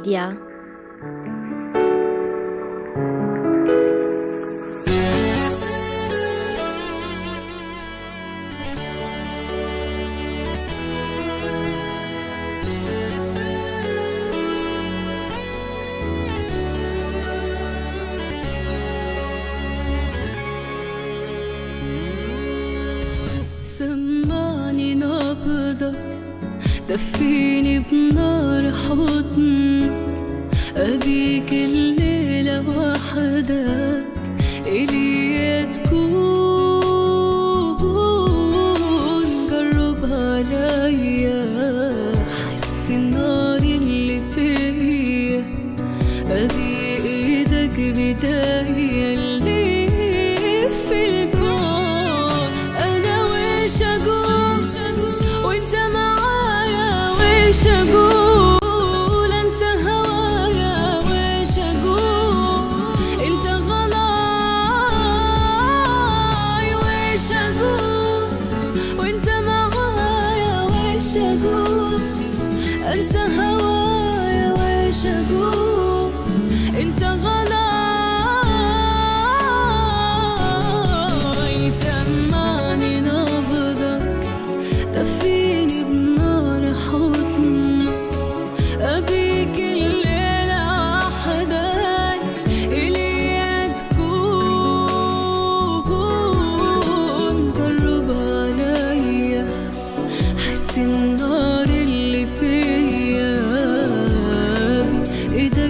ميديا. سمعني نبضك، دفيني بنار حضنك، أبيك الليلة وحدك إلي تكون. قرب عليا حس النار اللي فيا، أبي إيدك بداية اللي في الكون. أنا ويش أقول وإنت معايا، ويش أقول أنسى هوايا، ويش أقول أنت غلاي، ويش أقول وإنت معايا، ويش أقول أنسى هوايا، ويش أقول أنت غلاي. سمعني نبضك، دفيني بنار حضنك، أبيك الليلة وحدك إلي تكون. قرب عليا حس النار اللي فيا، إيدك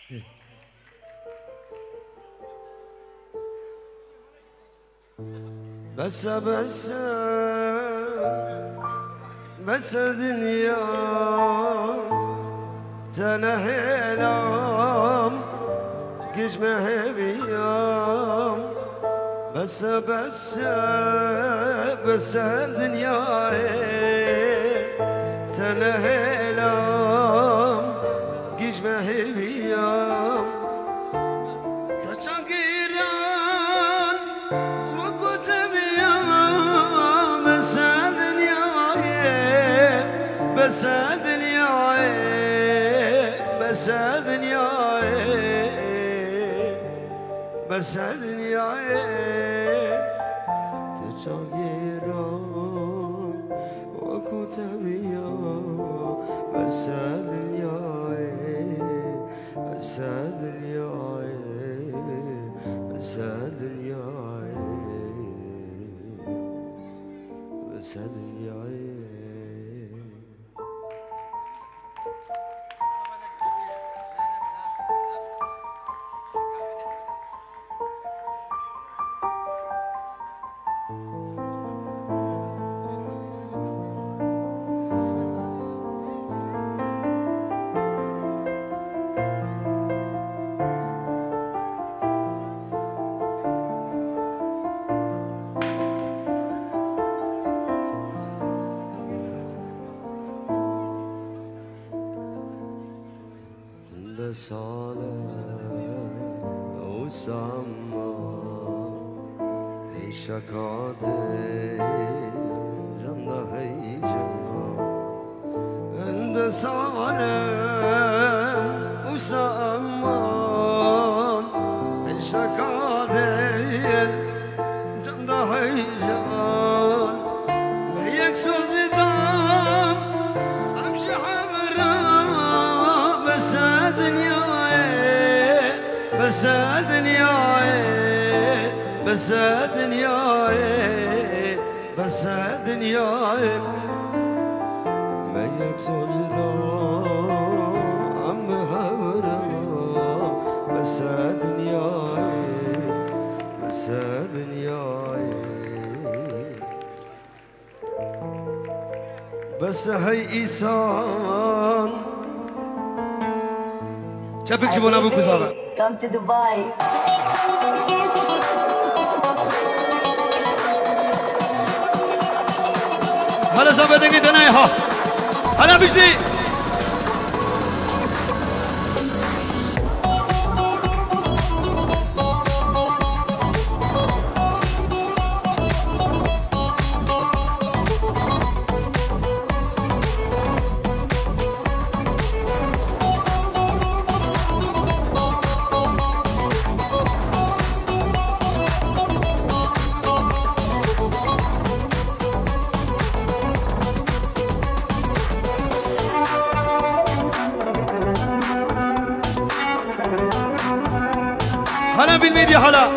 بس دنيا تنهيلام قج مهبيام بس دنيا تنهيلام قج مهبيام تشانقيران وكتبيام بس دنيا بس دنيا بس دنيا بس دنيا تشاغيران وكتبيا بس دنيا بس دنيا بس دنيا بس دنيا وسما شكاتي جنة هيجا عند صالم وسما شكاتي جنة هيجا ما يكسو زدام امشي حمرا بس دنيا بس دنيا بس دنيا بس دنيا ما يكسو زدام عم هورا بس دنيا بس دنيا بس هي إيسان شافك جبنا أبوك زارا Come to Dubai. هلا زبدة كده نايها هلا بجدي هلا بالميديا هلا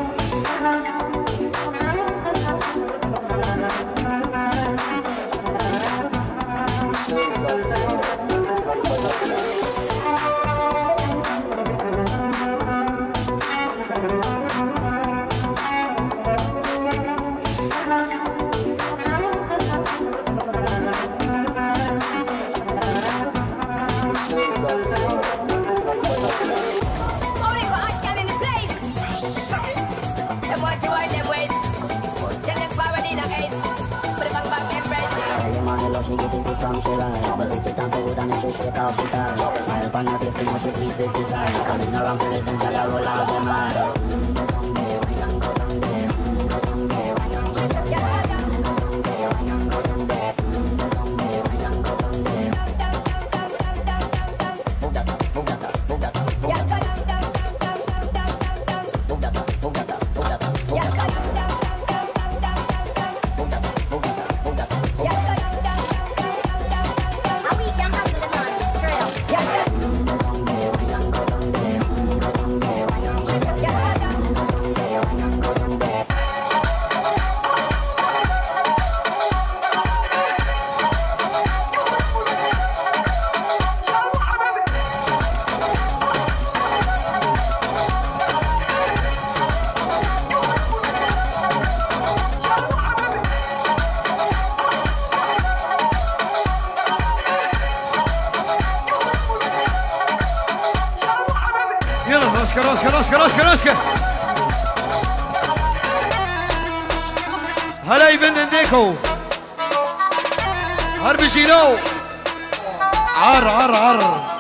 She get into from she rise, but it's a time so good and she shake out she ties. Smile upon her face, you know she pleased with this eyes. Coming around to let them tell her roll out them eyes. Go down there, wine and go down there. Go down there, wine and go down there. Go down there, wine and go down there. Go down there, wine and go down there. Move that up, move that up, move that up, move that up. Move that up, move that up, move that up, move that up. راسك هلا يبن ديكو هرب جيلو عر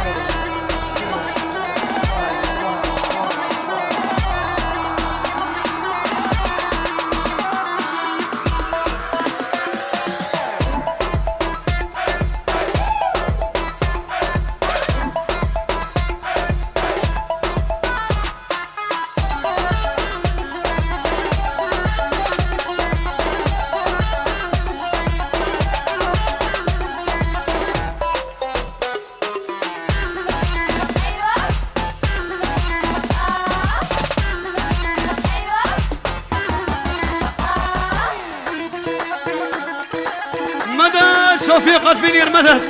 شفيقة بنير مدد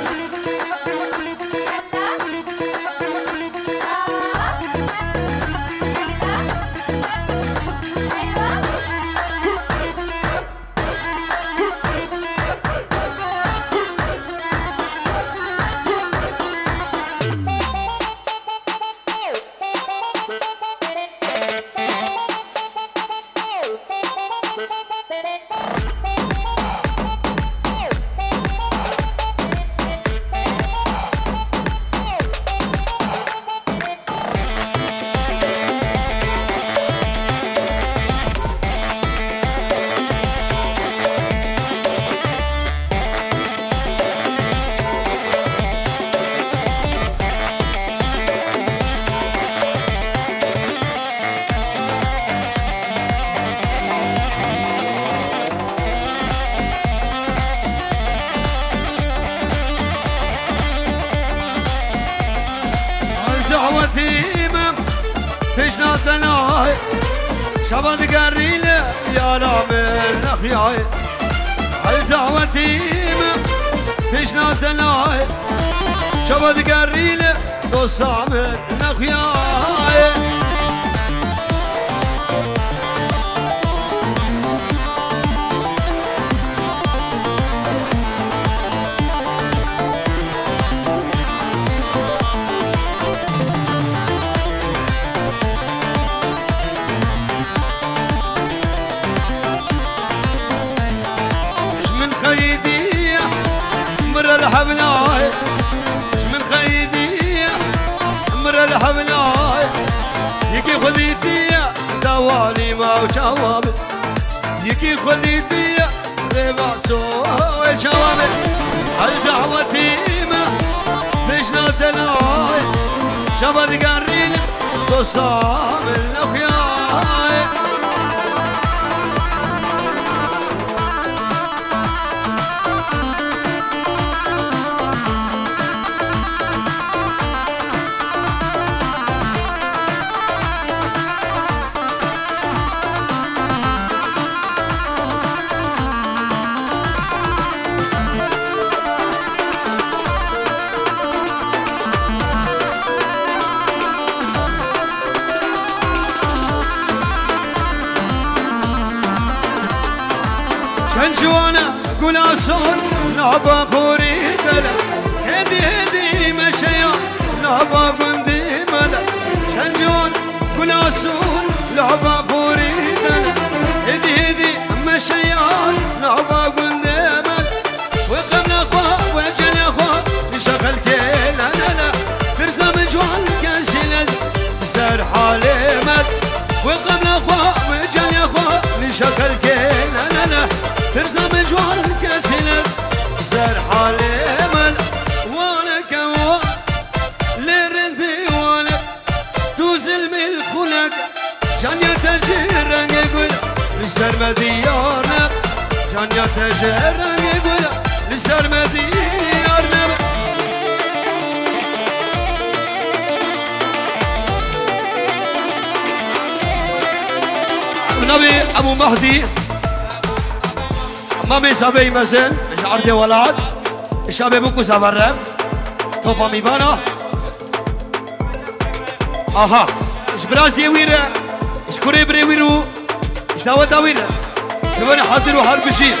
شباب قريله يا لامل اخياي هل دعوتي فيش ناتناي شباب قريله دوس عامل اخياي الحبناي مش من خيدي امر الحبناي يجي خذيتي دوالي ما وشوابي يجي خذيتي ربع سوى شوابي هل دعوتي ما فيش ناتناي شباب قريل تصام الاخياي شنجوانا قول أصول نعبا قوري دلا هدي مشيان نعبا قندي ملا شنجوانا قول أصول نعبا قوري دلا هدي مشيان نعبا قندي ملا وقمنا أخوة وجل أخوة نشغل كينا لنا ترسى مجوان كاسلة سر حالي مل وقمنا أخوة وجل أخوة نشغل كينا لنا ترسى مجوار كاسلة سر حالي مل وانا كوا لرندي وانا توزل من خلق كان يتجر يقول لسر مديارنا كان يتجر يقول لسر مديارنا النبي ابو مهدي مامي سابي مثل عرض ولاد الشاب بوكو سافرم توبا ميبانا اها اش براسي ويره اش كوري بري ويرو اش دعوة ويره شباني حاضر وحرب شيء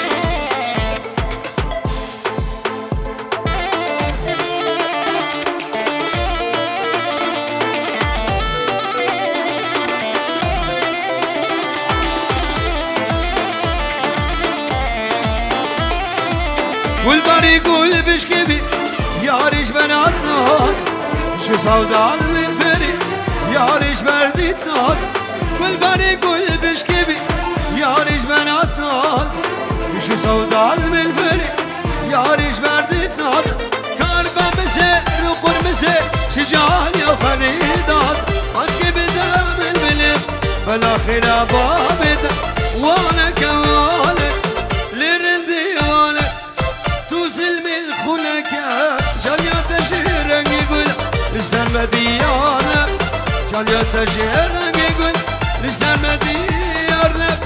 والباري يقول بشكبي يا ريش بنات نهار شو صودال من فري يا ريش برديت نهار والباري يقول بشكبي يا ريش بنات نهار شو صودال من فري يا ريش برديت نهار كاربا مسي رقر مسي شجال يا خليدات عشكبي دام البلد بلا خلافات وانا كوالك للرنديوالك توصل من الخلكات جاليا تشيرك يقول لسان مديانك جاليا تشيرك يقول لسان مديانك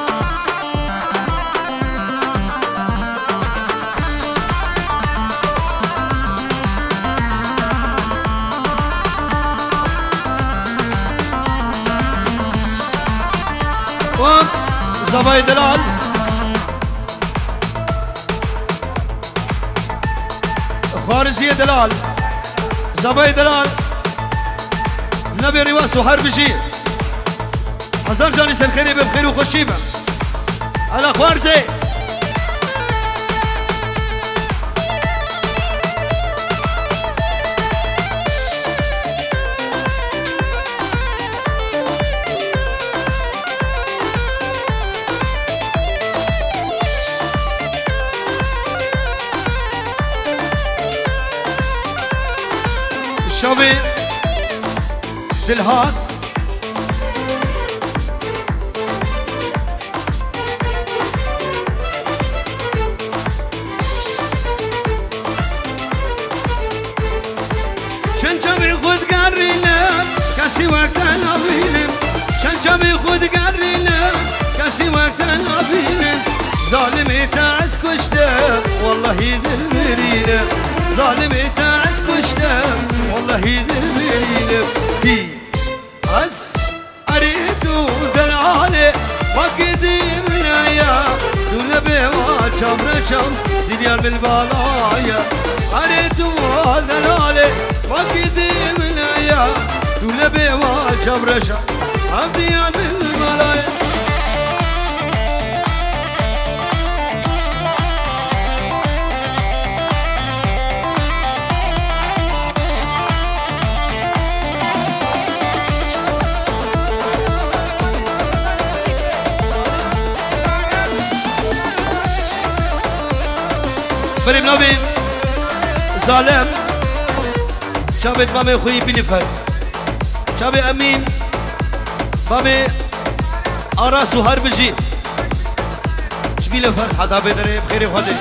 زباي دلال خارزية دلال زباي دلال نبي رواس وحرب شيء حسن جاني سنخيري بخير وخشيبة على خوارزي شوي دلهات شنشمي خود قرينا كاسي وقت نبينا شنشمي خود قرينا كاسي وقت نبينا ظالمي تعس كشته والله يذل مرينا ظالمي تعس كشته والله يذل دي أس أريدو دلالي وقديم الأيام دون بيوات شمر شم دنيا بالبلايا أريدو دلالي وقديم الأيام دون بيوات شمر شم دنيا بالبلايا بریم نبیم ظالم شابت مامي خوی بلیفر شابت امین مامي آراس و هر بجی شبیل فر حدا بدره بخیر خواده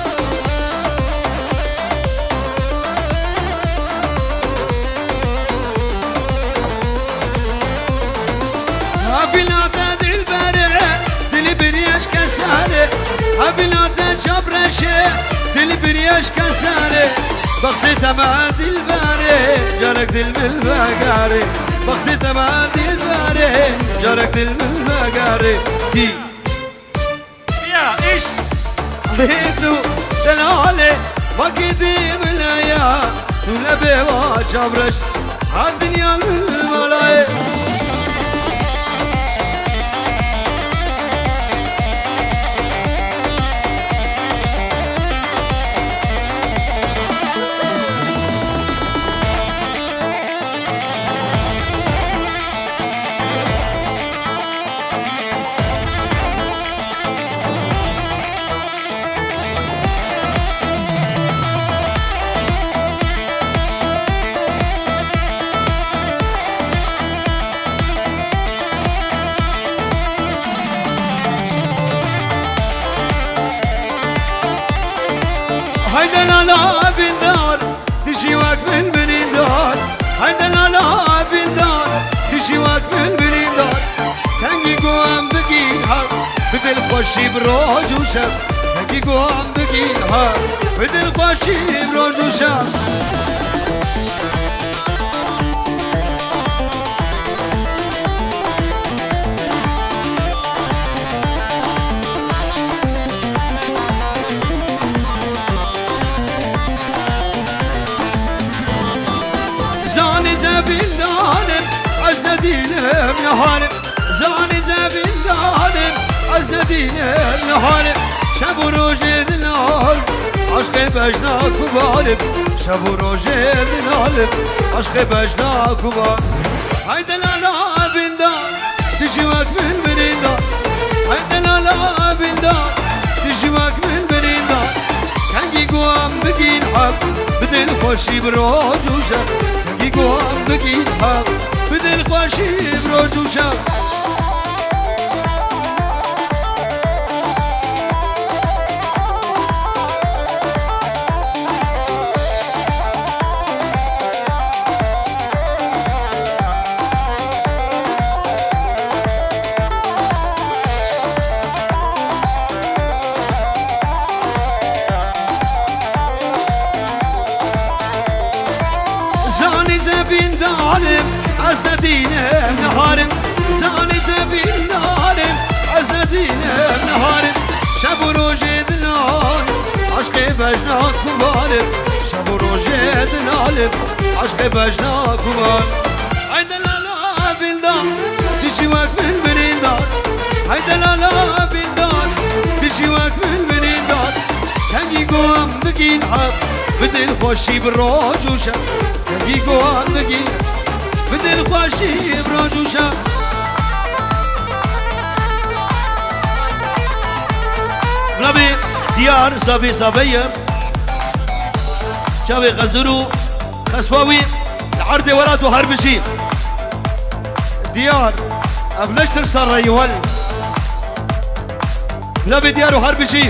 حبیلاتا دل بره دل بریش کساره حبیلاتا شبرشه دل برياش كساري بختي تبع دل باري جارك دل بالبقاري بختي تبع دل باري جارك دل بالبقاري دي يا ايش بيتو دلالي وقديم الايام ولبي وشبرش عالدنيا الملايك هيدا لا بالدار تجي واقف من بليدار هيدا لا بالدار تجي واقف من بليدار تنجي قوام بقيها بدل خوشي بروج وشب تنجي قوام بقيها بدل خوشي بروج وشب زابين دانم عزدينهم نهارم زاني زابين دانم عزدينهم نهارم شب وروج النهار عشق بجناك وبالب شب وروجه بنالب عشق بجناك وبالب هيدا لالا بندار تجيوك من بريندار هيدا لالا بندار تجيوك من بريندار كنجي قوام بقين حب بدل خوشي بروج وشب كنجي قوام بقين حب بدل خوشي بروج وشب عزدينه نهارم زاني تبين نهارم عزدينه نهارم شب وروجه دنال عشق بجناك وبالب شب وروجه دنالب عشق بجناك وبالب هيدا لالا بندار تجيوك من بريندار هيدا لالا بندار تجيوك من بريندار كنجي قوام بقين حب بدل خوشي بالروج وشب كنجي قوام بقين بدل خوشي بروج وشب بنابي ديار صافي صافية شاوي غزرو خسواوي العرض ورات وهربشي ديار ابلشتر صار ريوال بنابي ديار وهربشي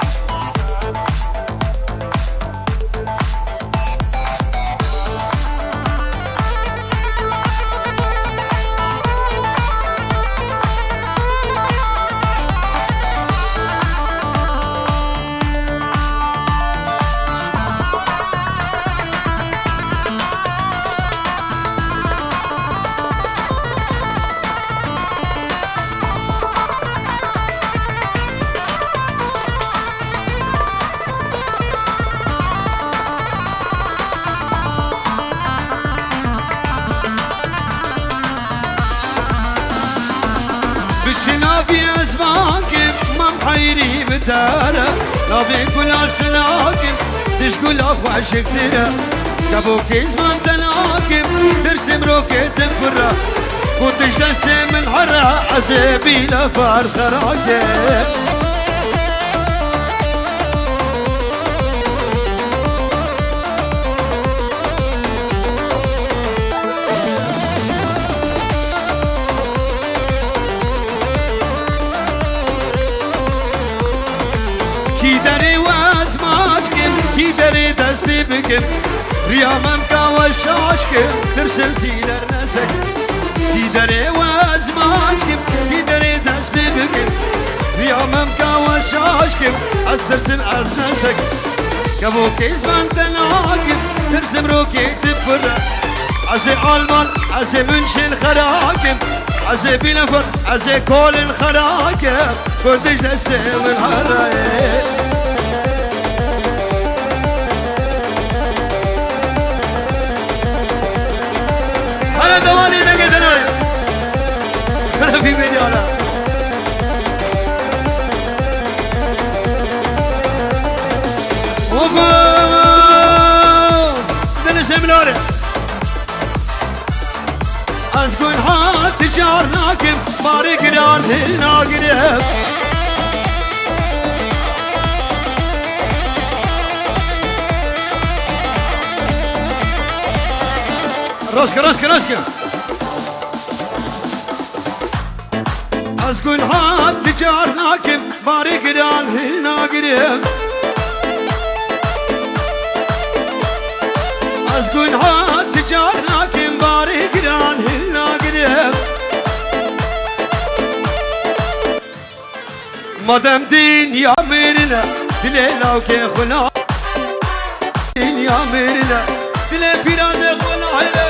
بتارة نابي كل عرسناكم تشكل أخوة شكتنا كابوك اسمان تناكم ترسم روكت فرة كنتش ترسم الحرة عزيبي لفار خراكم بكم ريامم كوشاشكم ترسم تيدر نسك تيدري وازماشكم تيدري دس بكم ريامم كوشاشكم از ترسم از نسك كبوك اسمان تناكم ترسم روكي تفرق عزي آلمان عزي منشن خراكم عزي بلفر عزي كولن خراكم كردش دسم الحرايق دواني نقل دنايا أنا في مليانا وفو دنس مناري أزقون حال تجار ناكم ماري قران هنا قريب راسك أزقون حال تجار ناكم ماري قران هنا قريب أزقون حال تجار ناكم ماري قران هنا قريب مدام دين يا ميرنا دليلا وكي خلا دين يا ميرنا دلي فيران خلا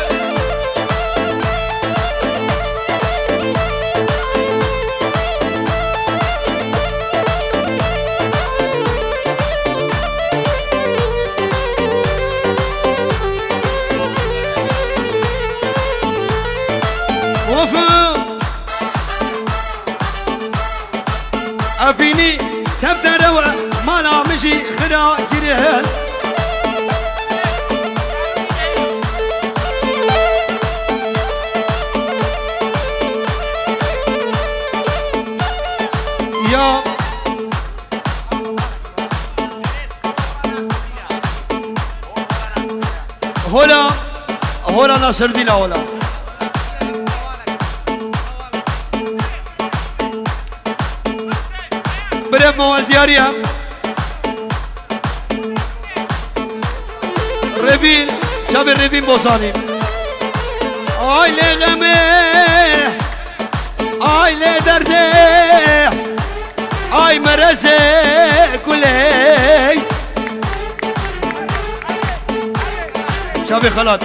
أفيني تبدأ روا مالا مشي خدا كرهن يا هولا ناصر الدين هولا بريف موال دياريا ريفين شاب الريفين بوصاني آي لي غمي آي لي دردي آي مرزي كلي شابي خلط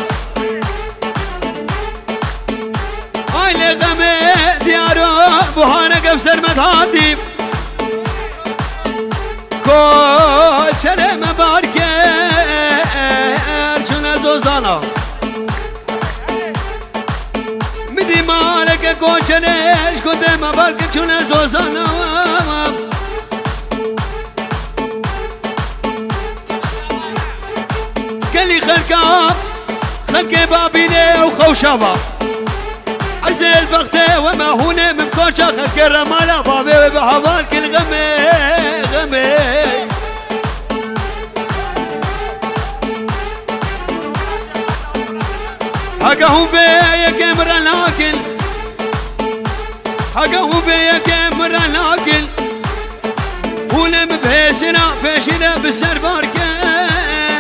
آي لي غمي ديارو بوهانا قبسر مدهاتي كل شرم باركر شنا زوزانا مدي مالك كل شنش كنت باركر شنا زوزانا كلي خلقا خلقي بابيني وخوشابا عزيز بغتي وما هوني من كوشا خلقي الرمالة بابي وبحوال كل غمي غمي هكا هو بيا كاميرا لكن هكا هو بيا كاميرا لكن ولم بهسنا فاشنا بالسر باركان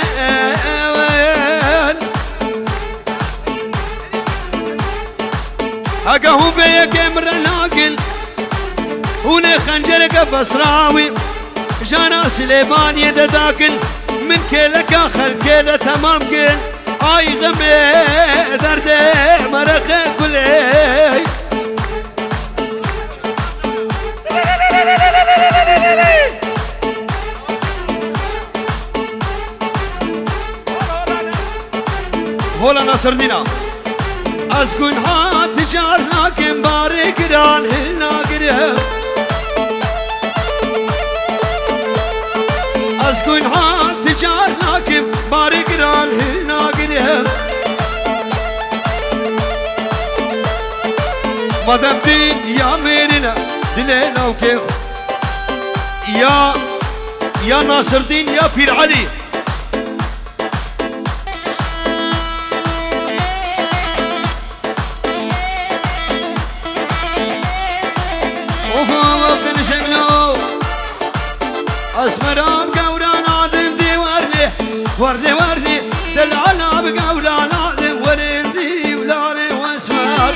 هكا هو بيا كاميرا لكن ولي خنجرك بصراوي جانا سليمان يدداكن من كلك خل كذا تمام كل آي غمي دردي مرخي كلي هولا ناصر دينا أسكن هات تجار لكن بارك ران هلنا قريب أسكن هات تجار لكن بارك ران هلنا قريب مدام دين يا ميرنا دلينا وكيف يا ناصر دين يا بير علي اسمرام قوران عادم دي وردي وردي دلعنا بقوران عادم وردي ولاري واسمر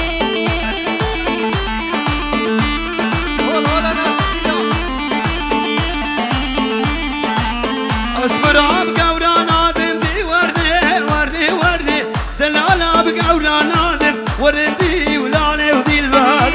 اسمرام قوران عادم دي وردي وردي دلعنا بقوران عادم وردي ولاري ودي البهر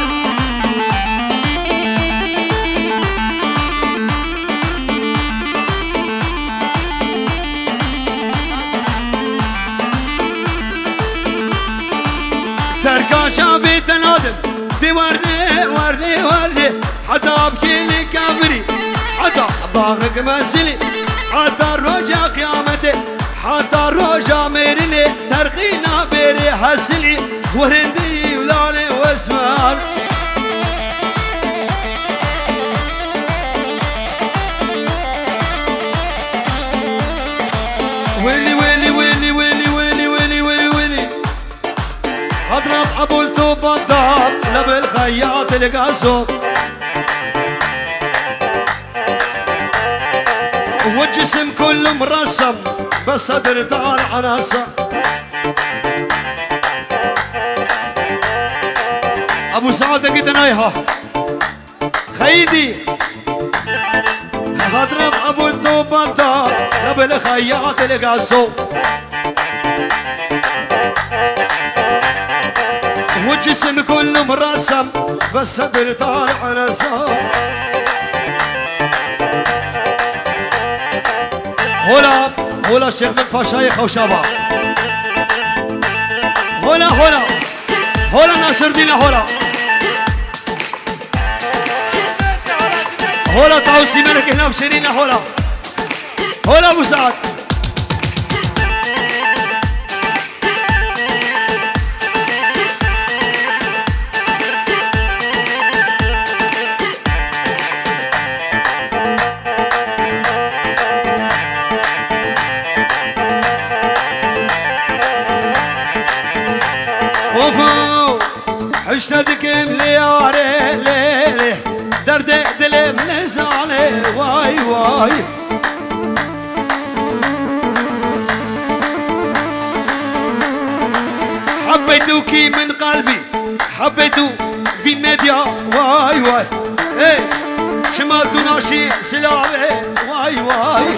سركاشا بيت الادم دي وردي حتى بكل كافري حتى باغق مسلي حتى رجا قيامتي حتى رجا ميرني ترخينا بيري حسلي وردي ولاني واسمار ويلي ويلي ويلي ويلي ويلي ويلي ويلي ويلي اضرب ابو التوب الضاب لبل الخياط القصب والجسم كله مرسم بس صدر طالع عناصة ابو سعادة قد نايها خيدي اضرب ابو التوب الضاب لبل الخياط القصب والجسم كله مرسم بس صدر طالع عناصة هولا الشيخ من باشايخ وشابا هولا ناصر دين هولا هلا طاوسي ملك هنا بشيرينا هلا هلا ابو سعد اشتدك ملياري ليلي درد دلي منزالي واي واي حبيتوكي من قلبي حبيتو في ميديا واي واي ايه شمالتو ناشي سلاوي واي واي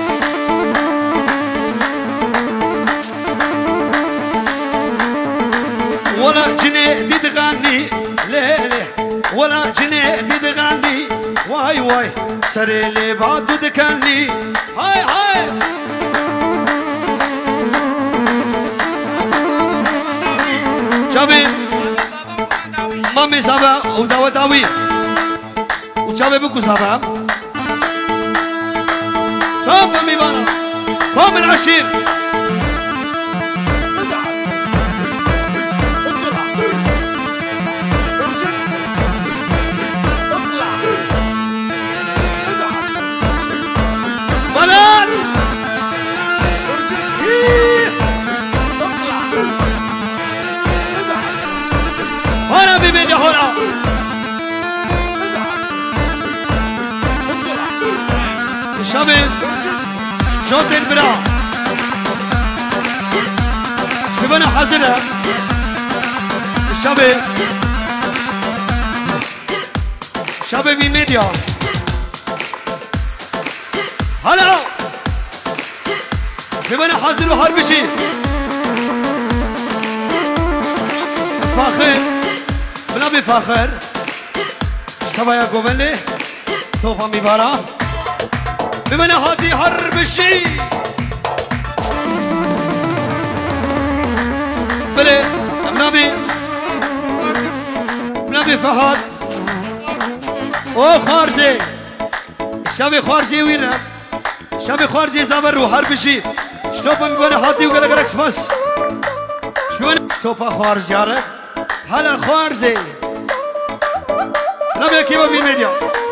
ولا جنيه تغني ليلي ولا جنيه تغني واي واي سري لي بعد تكني هاي هاي شابي مامي سابا وداوي وشابي بكو سابا طب مامي بانا قوم العشير هلا بيبي هلا الشابي شوط البراء شوف انا حاضرها الشابي شابي بميديا هلا شوف انا حاضر وحرب شيء فاخر بنابي فاخر اشتبه يا قوبلي توفى مبارا بمنا هاتي حرب الشي بلي بنابي فهد او خارجي الشابي خارجي وين الشابي خارجي زبر وحرب الشي اشتوفى بمنا هاتي وقال لك ركس بس شو توفى خارج جارك هلا خارجي نبي كيما في ميديا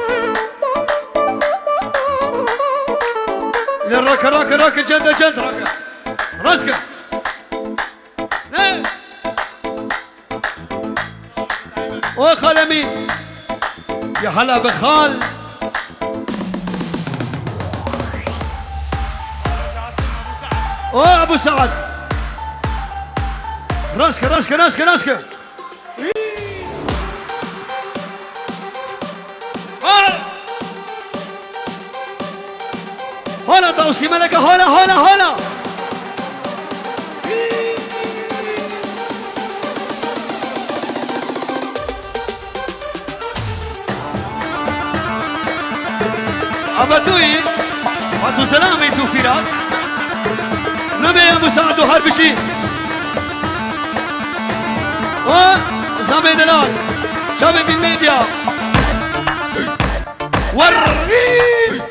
للركا راكا راكا جد جد راكا راسكا ايه او خال امين يا هلا بخال او ابو سعد راسكا راسكا راسكا راسكا هلا طوسي ملكة هلا هلا هلا أبدوي واتو سلامي تو فراس نبي يا مساعد وحرب شي زامي دلال شابي بالميديا ورّي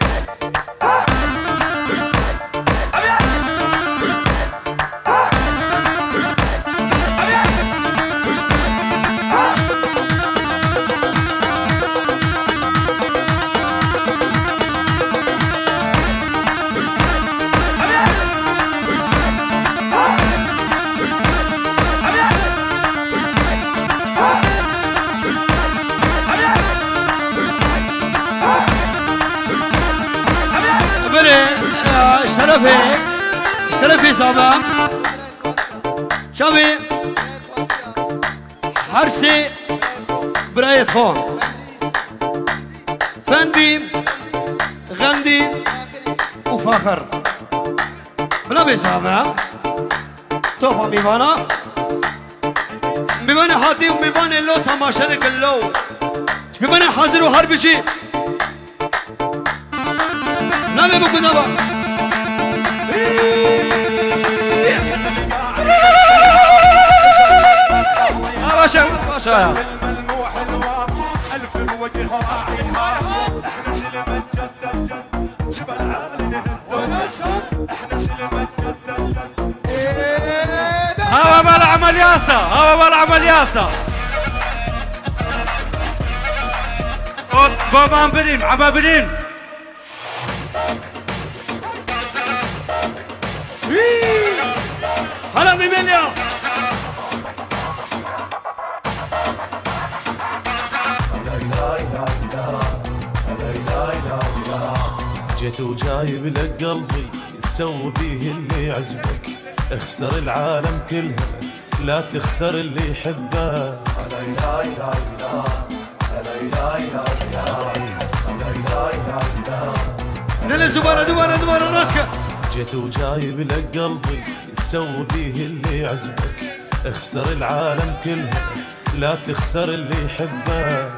اشترفي صابا شابي حرسي براية خون فندي غندي وفاخر بلا بيصابا توفى ميبانا ميبانا حاتي وميبانا اللو تماشا لك اللو ميبانا حاضر وحرب شي نبي بكو زابا باشا باشا الملموح الوام ألف وجه راعي احنا سلم عمل ياسا هو مال عمل ياسا بابا بلين عبا بلين هلا بمليا جيت وجايب لك قلبي سوي بيه اللي يعجبك اخسر العالم كلها لا تخسر اللي يحبك دل دوباره راسك جيت وجايب لك قلبي سوي بيه اللي يعجبك اخسر العالم كلها لا تخسر اللي يحبك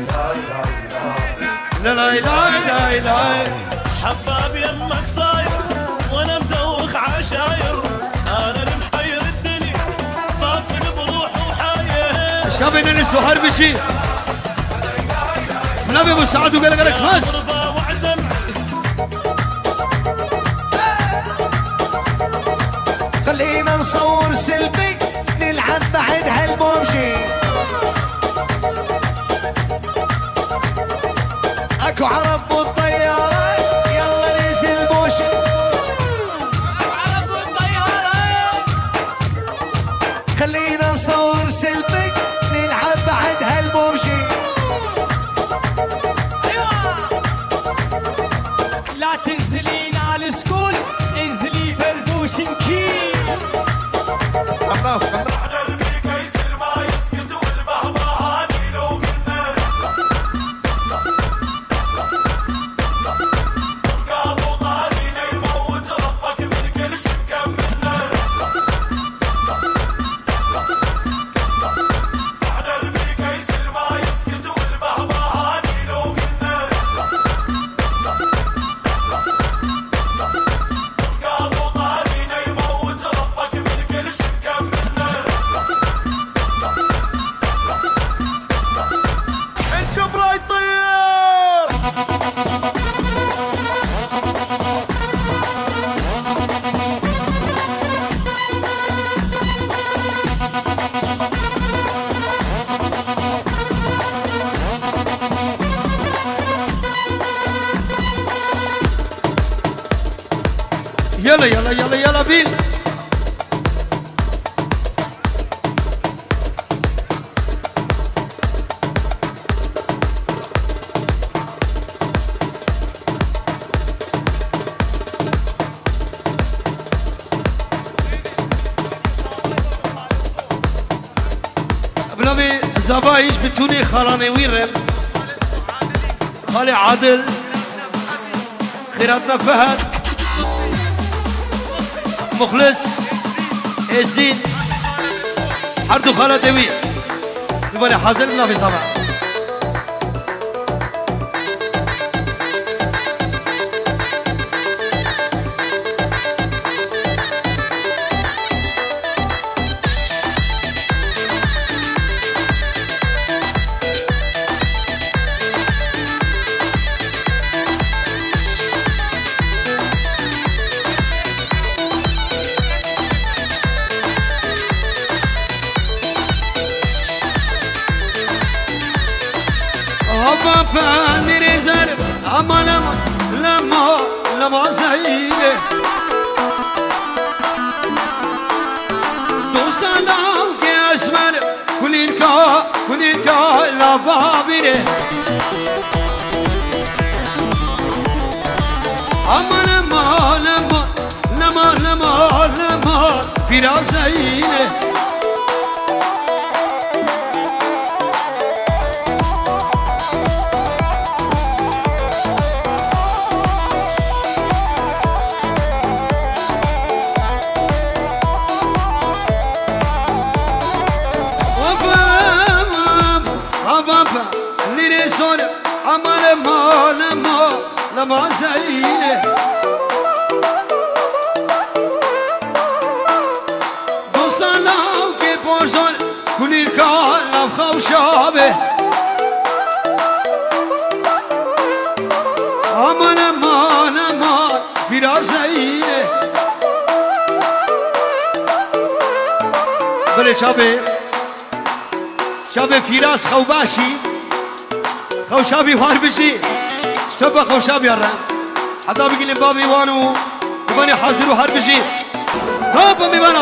لا لا لا لا حباب يمك صاير وانا مدوخ عشاير انا المحير الدنيا صافن بروح وحاير الشاب يدرس وحرب شيء نبي ابو سعد وقال لك بس خلينا نصور سيلفي نلعب بعد هالبومشي اكو عرب بالطيارة يلا ننزل بوشي عرب بالطيارة خلينا نصور سيلفي نلعب بعد هالبومشي لا تنزلين على السكول انزلي في البوشنكي خلاص يلا بيل بنبي زبايش بتوني خراني ويرم خالي عادل خيراتنا فهد مخلص ازين حردو خالة دوي نبالي حاضر بنبي زبايش بابا نريزر أما لما زينه دوسنا كأسمر كلينكا لبابيره أما لما في راسينه لما زينه دوستان که پرسان کنید که لبخو شابه امان فراز زینه بله شابه فیراس خوباشی خو شابی وار بشی شبه خو شابی هرم حتی بگیلیم بابی وانو ببانی حاضر و هر بشی هاپا میبانا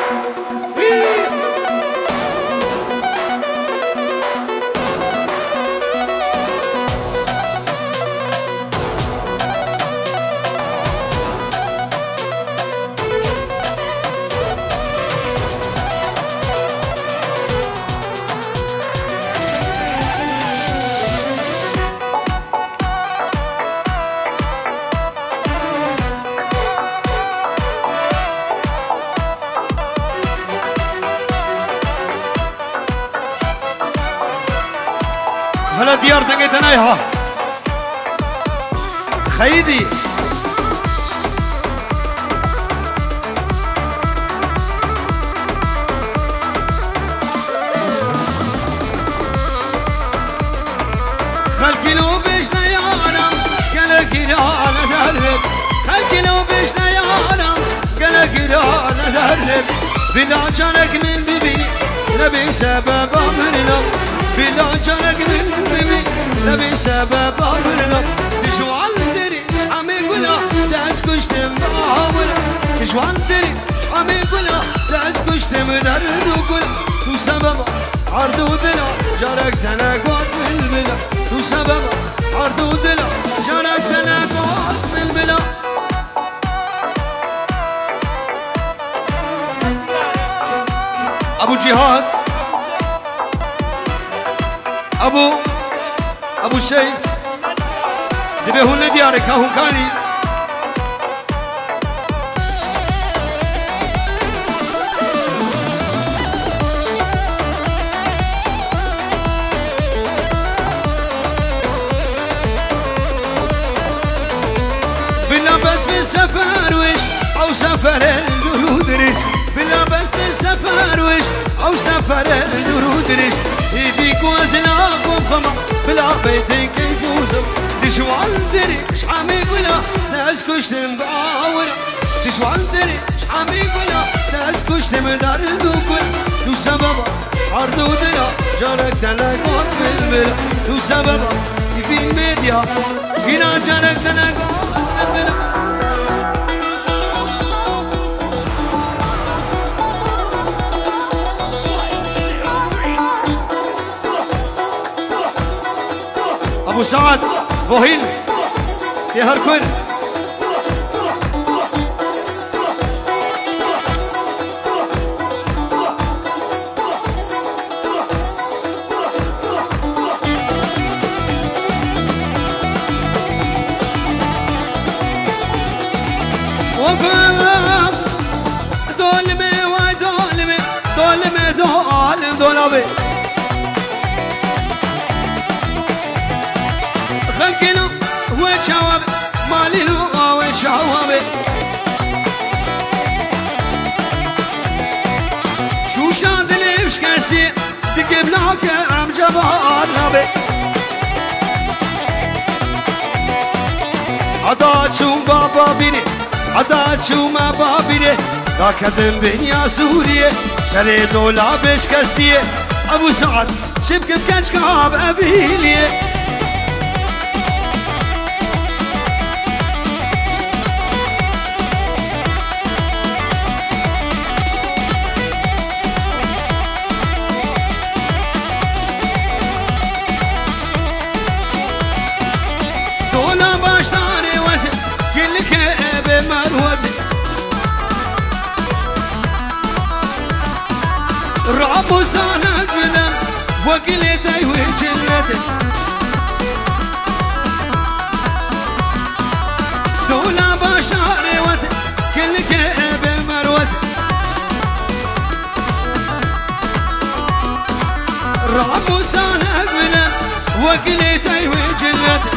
هلا ديار دقيت نايها خيدي خلقي لو بيش نيانا قالك انا درب خلقي لو بيش نيانا قالك انا درب بلا جانك من بيبي نبي سبب امرنا بلا جانك من بيبي نبي سبب امرنا تشوال دري عمي قلا تاسكش تمباور تشوال دري عمي قلا تاسكش تمدرد وقلا تو سبب عرض ودلا جارك تناقوات بالبلا تو سبب عرض ودلا جارك تناقوات بالبلا ابو جهاد ابو الشيخ دبي هو اللي ديارك هو كاني بالله بس بالسفر وش او سفر الجلود رش بالله بس بالسفر وش او سفر الجلود رش يديك وزناك وفما بلا بيتك يفوزم تشوال دري شحامي قلا تاسكش تنباورا تشوال دري شحامي قلا تاسكش تمدرد وقلا تو سبب عرض ودلا جارك تلاقوت بالبلا تو سبب في الميديا هنا جارك تلاقوت بالبلا ابو سعد بوهيل يا هركون وفاق دولمي ودولمي دولمي دولم دولابي خلقنا وشواب ماليلو وشواب شو شاندلي وش كاسي تجيبناك ام جبار نبي عداد شو بابا بيني عداد شو ما بابيني ذاك ذنبين يا سوريا شري دولا بش كاسيه ابو سعد شبك بكشكاب ابيليه رابو سانك بلا وقلتي وجلتي دولا باشاري وتي كل كيب مروتي رابو سانك بلا وقلتي وجلتي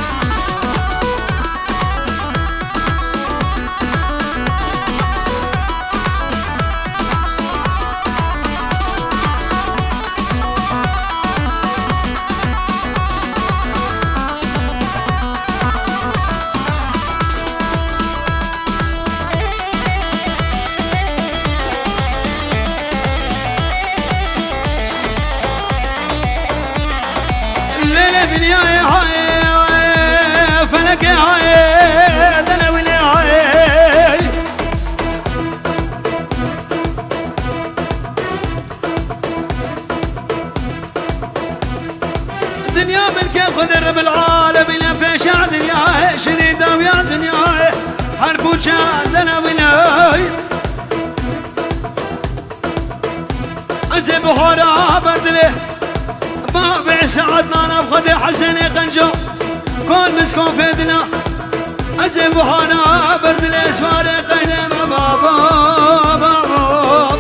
دنياي هاي فلكي هاي دناويني هاي دنيا ملكي قدر بالعالم إلى بيشا دنياي شريدة ويا دنياي حرب وشاد دناويني عزب وهورا بردله بابع سعدنا نبخد حسن قنجو كون مسكون فيدنا عزب وهورا بردله اسوار قيدنا بابا